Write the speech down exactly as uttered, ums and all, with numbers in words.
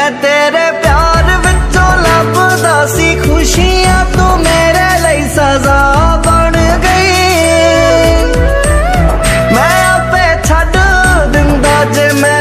मैं तेरे प्यार विचों लभदा सी खुशियां, तू मेरे लिए सजा बन गई। मैं आपे छड्ड दिंदा जे मैं